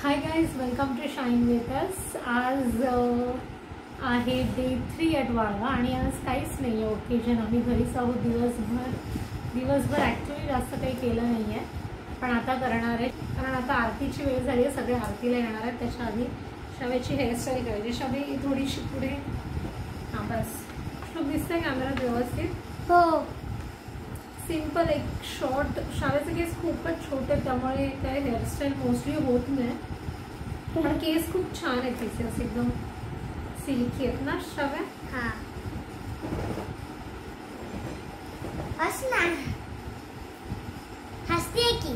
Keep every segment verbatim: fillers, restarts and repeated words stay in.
High guys, welcome to shine with us. आज आहे day three at Walwa आणि आज काहीच नाही आहे ओकेजन. आम्ही घरीच आहोत दिवसभर. दिवसभर ॲक्च्युली जास्त काही केलं नाही आहे, पण आता करणार आहे कारण आता आरतीची वेळ झाली आहे. सगळे आरतीला येणार आहेत. त्याच्या आधी शव्याची हेअरस्टाईल करायची. शवे थोडीशी पुढे. हां बस लुक दिसतंय कॅमेरात व्यवस्थित. हो, सिंपल एक शॉर्ट. शाळेचे केस खूपच छोटे, त्यामुळे काय हेअरस्टाईल मोस्टली होत नाही. पण केस खूप छान आहेत तिचे, असे एकदम सिल्की आहेत ना शाव्या. हां बस ना, हसते की.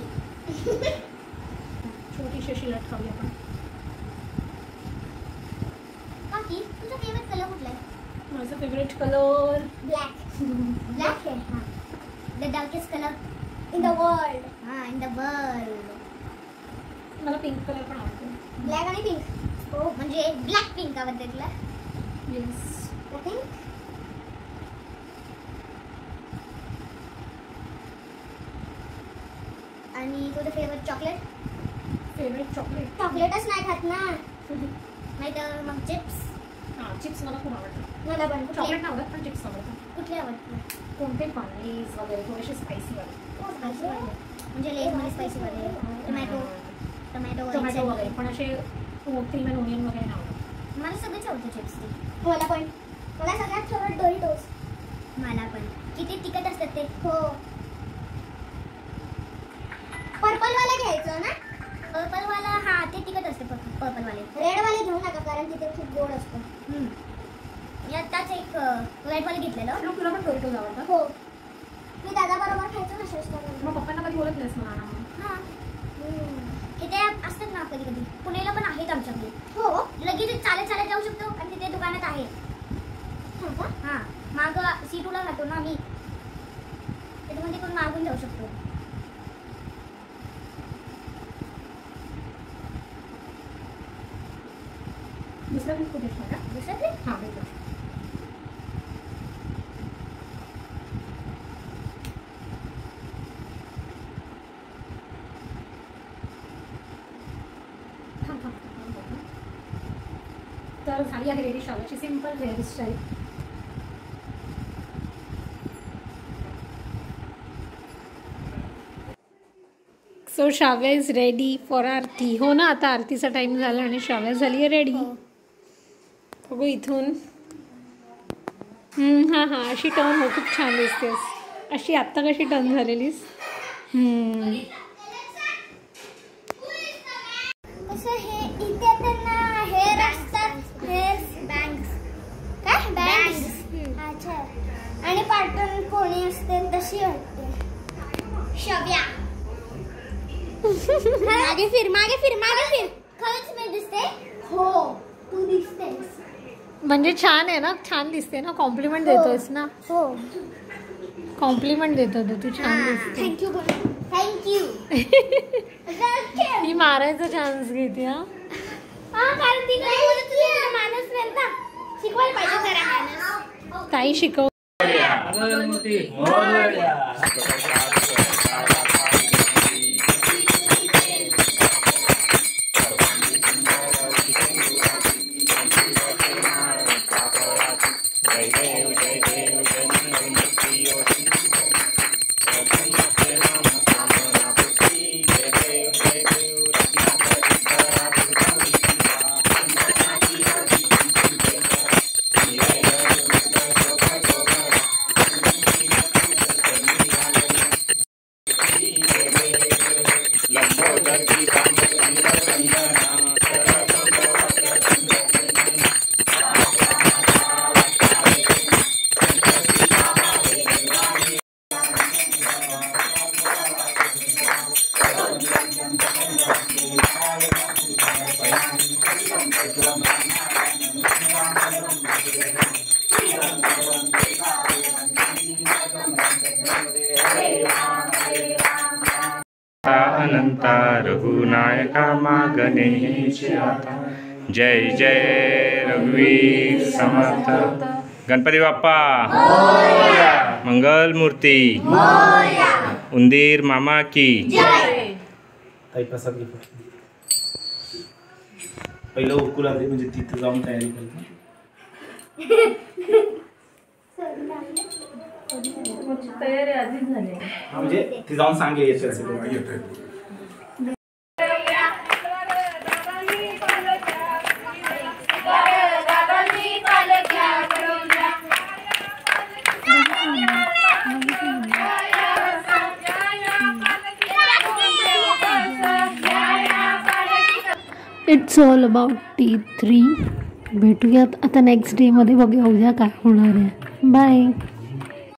छोटीशी अशी लटकावली आपण. काकी, तुझा फेवरेट कलर कुठला आहे? माझा फेवरेट कलर ब्लॅक. ब्लॅक आहे. हां, the darkest colour in the world. हां, इन द वर्ल्ड. मला पिंक कलर पण आवडतो. ब्लॅक आणि पिंक. हो, म्हणजे ब्लॅक पिंक आवडते तुला? येस. पिंक. आणि तुझं फेवरेट चॉकलेट? फेवरेट चॉकलेट चॉकलेटच नाही खात ना, नाही तर मग चिप्स. हां, चिप्स मला खूप आवडतात. मला पण. चॉकलेट नाही आवडत, पण चिप्स आवडतात. कुठले आवडतात? कोणते पण, लेस वगैरे थोडेसे स्पायसी वाले. हो, स्पायसी वाले. म्हणजे लेसमध्ये स्पायसी वाले. टोमॅटो टोमॅटो टोमॅटो वगैरे, पण असे क्रीम अँड ओनियन वगैरे नाही आवडत. मला सगळेच आवडतं चिप्स. मला पण. मला सगळ्यात फेवरेट डोरिटोस. मला पण. किती तिखट असतात ते. हो, पर्पल वाला घ्यायचं ना. पर्पल वाला. हा, ते तिखट असते. पर्पल वाले. रेड वाले घेऊ नका कारण तिथे खूप गोड असतं. मी आताच एक रेड वाले घेतलेलं. तुला पण डोरिटोस आवडतात? हो, मी दादा बरोबर खायचो ना श्रेष्ठ. मग पप्पांना कधी बोलत नाहीस मला ना? हां, इथे असतात ना कधी कधी. पुण्याला पण आहेत आमच्याकडे. हो, लगेच चालत चालत जाऊ शकतो आणि तिथे दुकानात आहे. हां, माग सीटूला राहतो ना मी, त्याच्यामध्ये पण मागून जाऊ शकतो. दुसरा क्लिप कुठे का? दुसरा क्लिप? हां भेटलं. तर झाली आहे रेडी शाळेची simple hairstyle. So Shavya is ready for Aarti. हो ना, आता आरतीचा टाइम झाला आणि शाव्या झाली आहे रेडी. बघू इथून. हां हां, अशी टर्न हो, खूप छान दिसतेस. अशी आत्ता कशी टर्न झालेलीस. असं हे इथे त्यांना हेअर असतात. Hair bangs. काय बँग्स? अच्छा. आणि पाठून कोणी असते तशी वाटते शव्या. मागे फिर, मागे फिर, मागे फिर. खरंच मी दिसते? हो, तू दिसतेस. म्हणजे छान आहे ना, छान दिसते ना. कॉम्प्लिमेंट देतोयस ना. हो, कॉम्प्लिमेंट देतो तू. छान दिसते. थँक्यू बोल. थँक्यू. ही मारायचा चान्स घेते. हा हां, कारण ती काय बोलत होती, माणूस नाही ना, शिकवायला पाहिजे जरा माणूस. ताई शिकव. अनंता रघुनायका मागणेश आता. जय जय रघुवीर समर्थ. गणपती बाप्पा मंगल मूर्ती. उंदीर मामा की जय. प्रसाद पहिलं उकूला दे म्हणजे तिथे जाऊन तयारी करतो. तयारी आधीच झाली म्हणजे ती जाऊन सांगेल याच्यासाठी. It's all about T three. भेटूयात आता नेक्स्ट डे मध्ये. बघूया उद्या काय होणार आहे. बाय.